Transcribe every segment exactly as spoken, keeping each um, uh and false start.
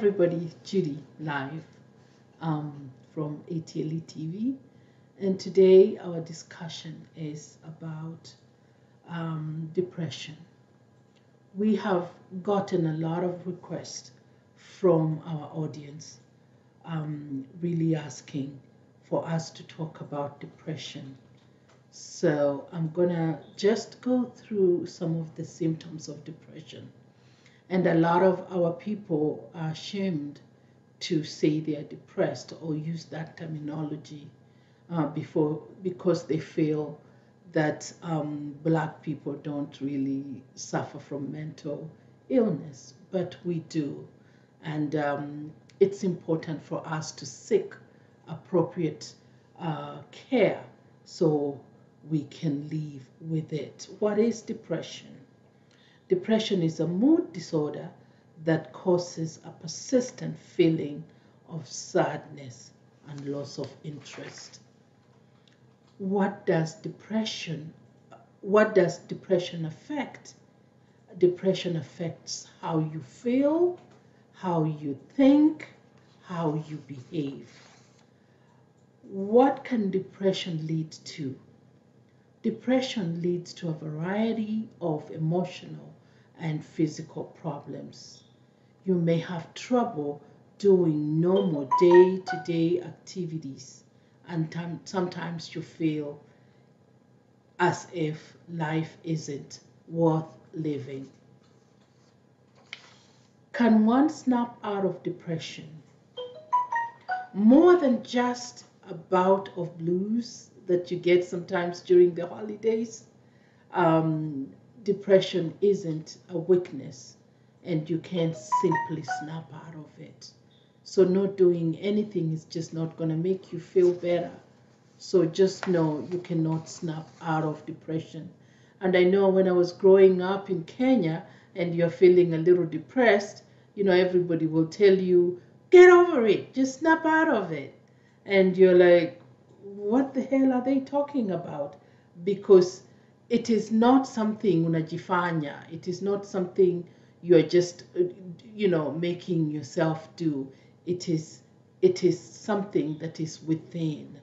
everybody, Judy live um, from A T L E T V, and today our discussion is about um, depression. We have gotten a lot of requests from our audience, um, really asking for us to talk about depression. So I'm gonna just go through some of the symptoms of depression. And a lot of our people are ashamed to say they are depressed or use that terminology uh, before because they feel that um, black people don't really suffer from mental illness, but we do. And um, it's important for us to seek appropriate uh, care so we can live with it. What is depression? Depression is a mood disorder that causes a persistent feeling of sadness and loss of interest. What does depression what does depression affect? Depression affects how you feel, how you think, how you behave. What can depression lead to? Depression leads to a variety of emotional and physical problems. You may have trouble doing normal day-to-day activities, and tam- sometimes you feel as if life isn't worth living. Can one snap out of depression? More than just a bout of blues that you get sometimes during the holidays, um, depression isn't a weakness and you can't simply snap out of it. So not doing anything is just not going to make you feel better. So just know you cannot snap out of depression. And I know when I was growing up in Kenya and you're feeling a little depressed, you know, everybody will tell you, get over it, just snap out of it. And you're like, what the hell are they talking about? Because it is not something unajifanya. It is not something you're just, you know, making yourself do. It is, it is something that is within.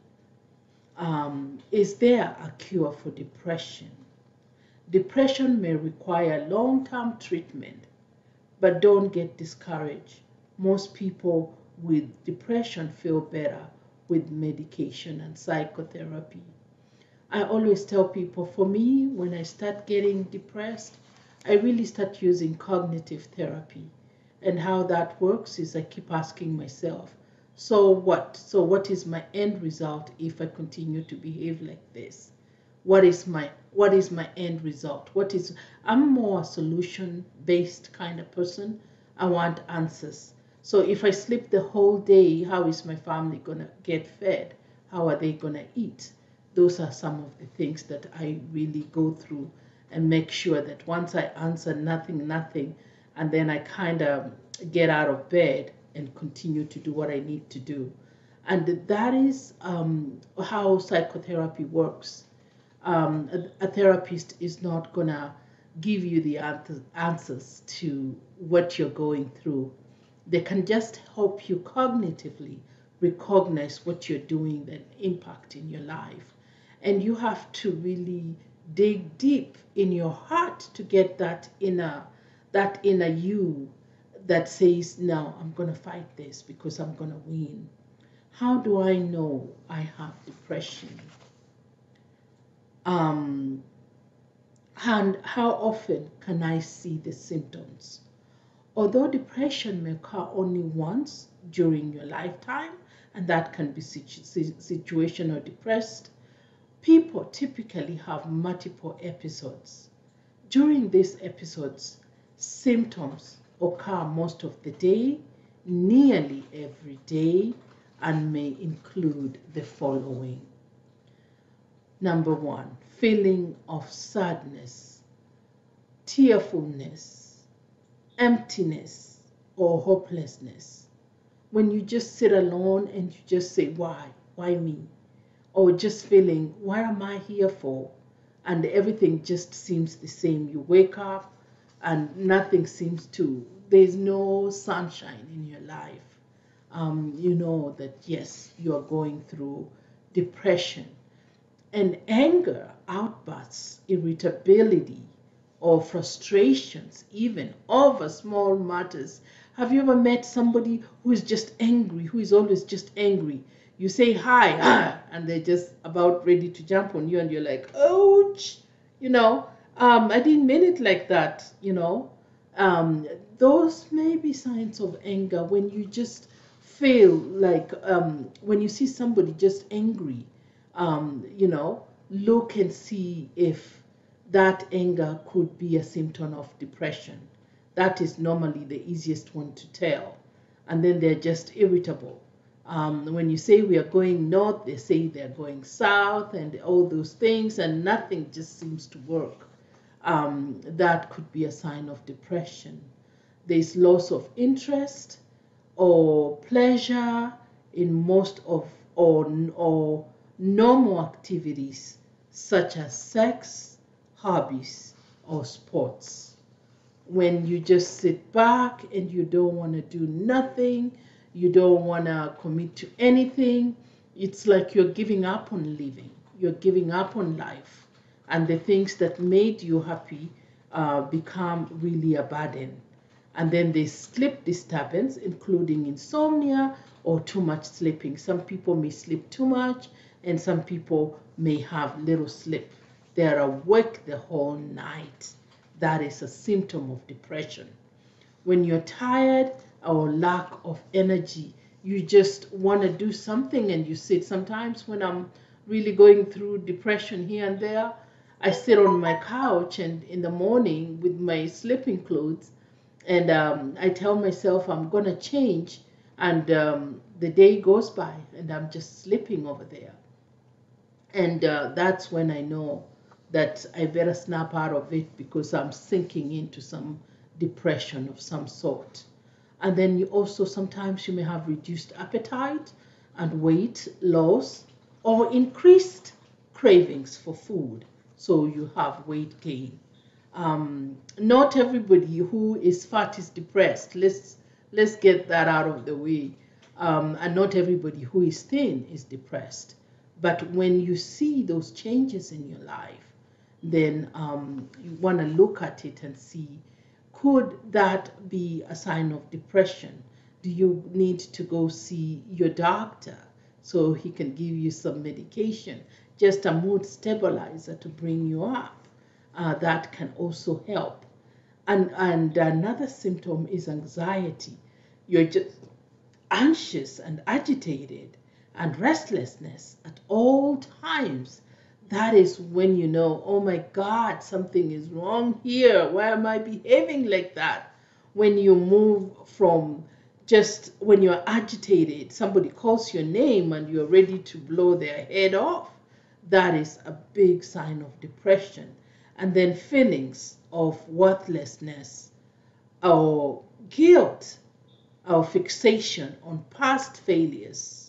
Um, is there a cure for depression? Depression may require long-term treatment, but don't get discouraged. Most people with depression feel better with medication and psychotherapy. I always tell people, for me, when I start getting depressed, I really start using cognitive therapy. And how that works is I keep asking myself, so what? So what is my end result if I continue to behave like this? What is my what is my end result? What is I'm more a solution-based kind of person. I want answers. So if I sleep the whole day, how is my family gonna get fed? How are they gonna eat? Those are some of the things that I really go through and make sure that once I answer nothing, nothing, and then I kind of get out of bed and continue to do what I need to do. And that is um, how psychotherapy works. Um, a, a therapist is not going to give you the answers to what you're going through. They can just help you cognitively recognize what you're doing that impact in your life. And you have to really dig deep in your heart to get that inner, that inner you that says, no, I'm going to fight this because I'm going to win. How do I know I have depression? Um, and how often can I see the symptoms? Although depression may occur only once during your lifetime, and that can be situ situational depressed, people typically have multiple episodes. During these episodes, symptoms occur most of the day, nearly every day, and may include the following. Number one, feeling of sadness, tearfulness, emptiness, or hopelessness. When you just sit alone and you just say, why? Why me? Or just feeling, what am I here for? And everything just seems the same. You wake up and nothing seems to, there's no sunshine in your life, um, you know that yes, you're going through depression. And anger, outbursts, irritability, or frustrations, even over small matters. Have you ever met somebody who is just angry, who is always just angry? You say hi, ah, and they're just about ready to jump on you, and you're like, ouch, you know, um, I didn't mean it like that, you know. Um, those may be signs of anger when you just feel like um, when you see somebody just angry, um, you know, look and see if that anger could be a symptom of depression. That is normally the easiest one to tell. And then they're just irritable. Um, when you say we are going north, they say they're going south and all those things, and nothing just seems to work. Um, that could be a sign of depression. There's loss of interest or pleasure in most of or, or normal activities such as sex, hobbies, or sports. When you just sit back and you don't want to do nothing, you don't want to commit to anything, it's like you're giving up on living, you're giving up on life, and the things that made you happy uh, become really a burden. And then there's sleep disturbance, including insomnia or too much sleeping. Some people may sleep too much, and some people may have little sleep. They're awake the whole night. That is a symptom of depression. When you're tired or lack of energy, you just want to do something and you sit. Sometimes when I'm really going through depression here and there, I sit on my couch and in the morning with my sleeping clothes, and um, I tell myself I'm going to change, and um, the day goes by and I'm just sleeping over there. And uh, that's when I know that I better snap out of it because I'm sinking into some depression of some sort. And then you also sometimes you may have reduced appetite and weight loss or increased cravings for food. So you have weight gain. Um, not everybody who is fat is depressed. Let's let's get that out of the way. Um, and not everybody who is thin is depressed. But when you see those changes in your life, then um, you want to look at it and see, could that be a sign of depression? Do you need to go see your doctor so he can give you some medication, just a mood stabilizer to bring you up? Uh, that can also help. And, and another symptom is anxiety. You're just anxious and agitated and restlessness at all times. That is when you know, oh my God, something is wrong here. Why am I behaving like that? When you move from just when you're agitated, somebody calls your name and you're ready to blow their head off, that is a big sign of depression. And then feelings of worthlessness or guilt or fixation on past failures,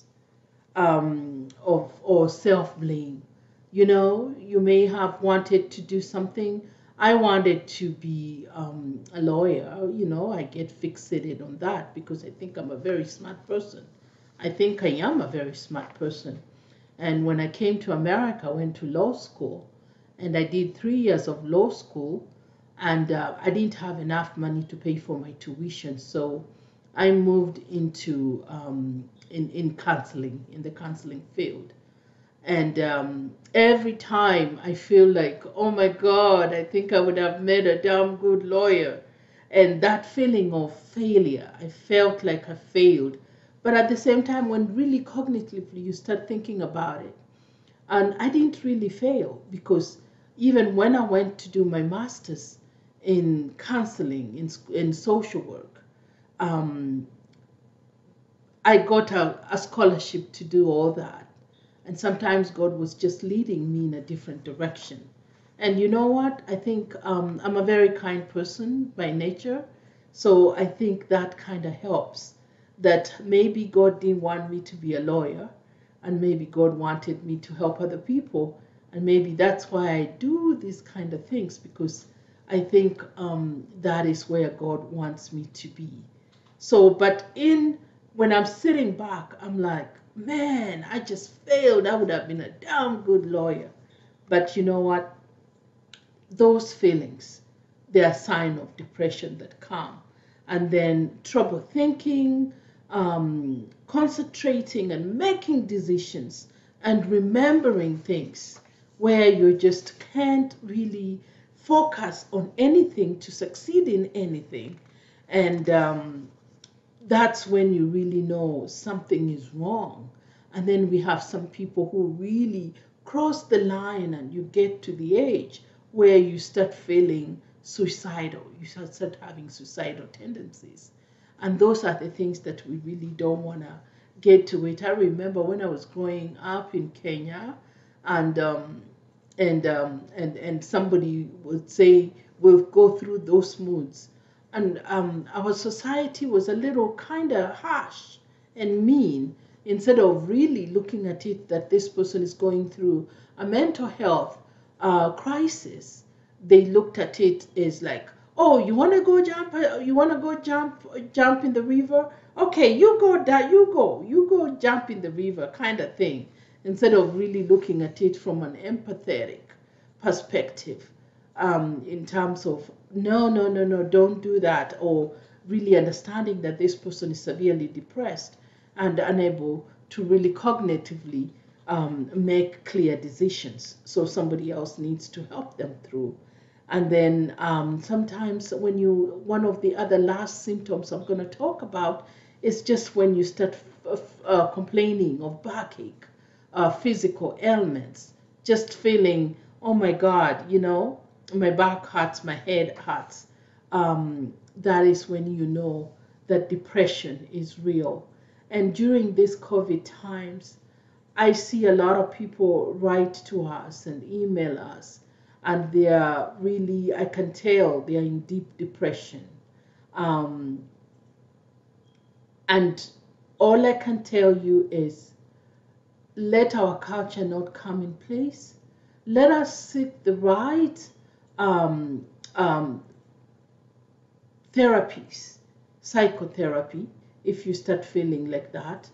um, of or self-blame. You know, you may have wanted to do something. I wanted to be um, a lawyer. You know, I get fixated on that because I think I'm a very smart person. I think I am a very smart person. And when I came to America, I went to law school, and I did three years of law school, and uh, I didn't have enough money to pay for my tuition, so I moved into um, in in counseling, in the counseling field. And um, every time I feel like, oh my God, I think I would have made a damn good lawyer. And that feeling of failure, I felt like I failed. But at the same time, when really cognitively you start thinking about it, and I didn't really fail because even when I went to do my master's in counseling, in, in social work, um, I got a, a scholarship to do all that. And sometimes God was just leading me in a different direction. And you know what? I think um, I'm a very kind person by nature. So I think that kind of helps. That maybe God didn't want me to be a lawyer, and maybe God wanted me to help other people. And maybe that's why I do these kind of things, because I think um, that is where God wants me to be. So, but in when I'm sitting back, I'm like, man, I just failed. I would have been a damn good lawyer. But you know what? Those feelings, they're a sign of depression that come. And then trouble thinking, um, concentrating and making decisions and remembering things where you just can't really focus on anything to succeed in anything. And um, that's when you really know something is wrong. And then we have some people who really cross the line and you get to the age where you start feeling suicidal. You start having suicidal tendencies. And those are the things that we really don't want to get to it. I remember when I was growing up in Kenya and um, and um, and and somebody would say we'll go through those moods, and um, our society was a little kind of harsh and mean. Instead of really looking at it that this person is going through a mental health uh, crisis, they looked at it as like, oh, you want to go jump, uh, you want to go jump, jump in the river? Okay, you go, that you go, you go jump in the river, kind of thing. Instead of really looking at it from an empathetic perspective, um, in terms of no, no, no, no, don't do that, or really understanding that this person is severely depressed and unable to really cognitively um, make clear decisions. So somebody else needs to help them through. And then um, sometimes when you, one of the other last symptoms I'm going to talk about is just when you start uh, complaining of backache, uh, physical ailments, just feeling, oh my God, you know, my back hurts, my head hurts. Um, that is when you know that depression is real. And during these COVID times, I see a lot of people write to us and email us, and they are really, I can tell they are in deep depression. Um, and all I can tell you is let our culture not come in place. Let us seek the right um, um, therapies, psychotherapy, if you start feeling like that.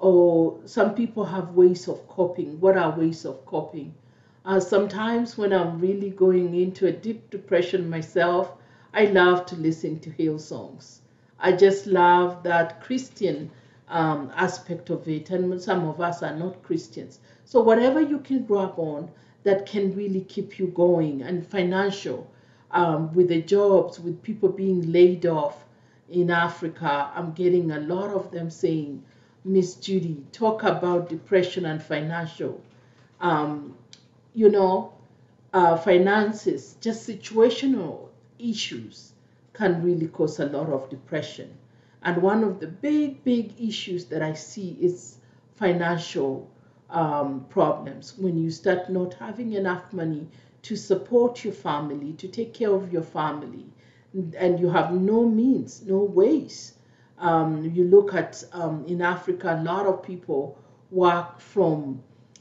Or some people have ways of coping. What are ways of coping? Uh, sometimes when I'm really going into a deep depression myself, I love to listen to Hill songs. I just love that Christian um, aspect of it. And some of us are not Christians. So whatever you can grab on that can really keep you going, and financial, um, with the jobs, with people being laid off in Africa, I'm getting a lot of them saying, Miss Judy, talk about depression and financial. Um, you know, uh, finances, just situational issues can really cause a lot of depression. And one of the big, big issues that I see is financial um, problems. When you start not having enough money to support your family, to take care of your family, and you have no means, no ways. Um, you look at um, in Africa, a lot of people work from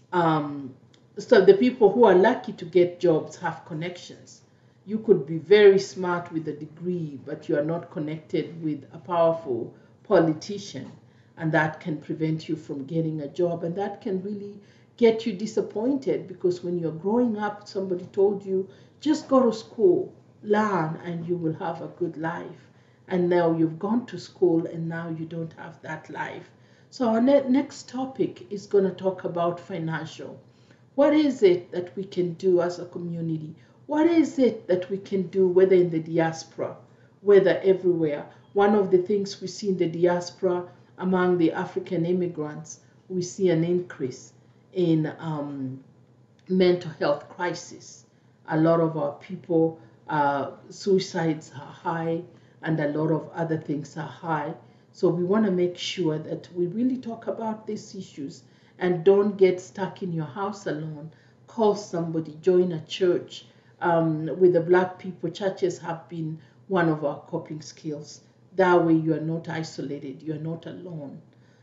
um, so the people who are lucky to get jobs have connections. You could be very smart with a degree, but you are not connected with a powerful politician, and that can prevent you from getting a job, and that can really get you disappointed, because when you're growing up, somebody told you, just go to school, learn, and you will have a good life. And now you've gone to school, and now you don't have that life. So our ne- next topic is going to talk about financial. What is it that we can do as a community? What is it that we can do, whether in the diaspora, whether everywhere? One of the things we see in the diaspora among the African immigrants, we see an increase in um, mental health crisis. A lot of our people, uh, suicides are high, and a lot of other things are high. So we want to make sure that we really talk about these issues and don't get stuck in your house alone. Call somebody, join a church. Um, with the Black people, churches have been one of our coping skills. That way you are not isolated, you are not alone.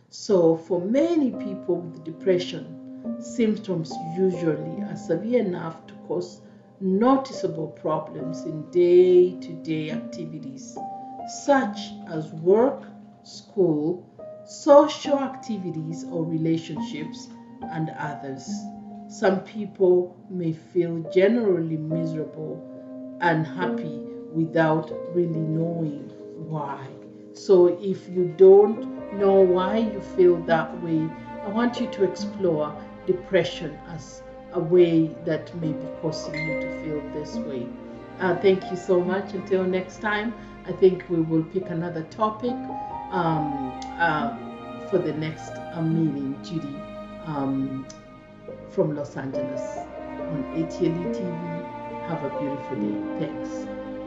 So for many people with depression, symptoms usually are severe enough to cause noticeable problems in day-to-day activities such as work, school, social activities or relationships, and others. Some people may feel generally miserable and happy without really knowing why. So if you don't know why you feel that way, I want you to explore depression as a way that may be causing you to feel this way. Uh, thank you so much. Until next time, I think we will pick another topic um, uh, for the next uh, meeting. Judy um, from Los Angeles on A T L E T V. Have a beautiful day. Thanks.